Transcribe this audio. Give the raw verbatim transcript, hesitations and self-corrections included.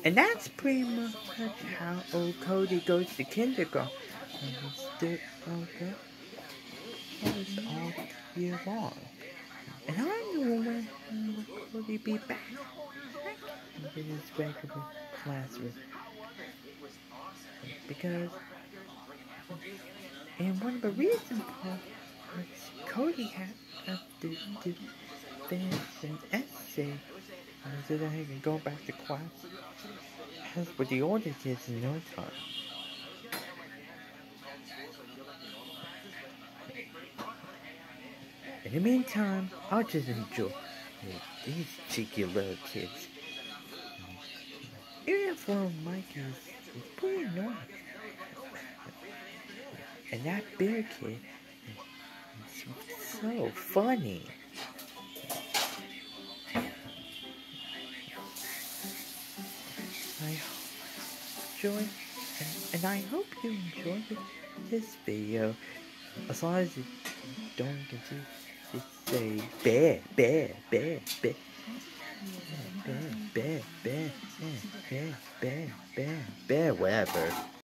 And that's pretty much how old Cody goes to kindergarten. And he's still okay. It's all year long. And I don't know when will Cody be back in his regular classroom. Because and one of the reasons was Cody had to do finish an essay so that he can go back to class. As with the older kids in no time. In the meantime, I'll just enjoy these cheeky little kids. Even for Mike is, is pretty annoying. And that bear kid is so funny. I enjoy, and, and I hope you enjoyed this video. As long as you don't continue to say bear, bear, bear, bear. Bear, bear, bear, bear, bear, bear, bear, bear, whatever.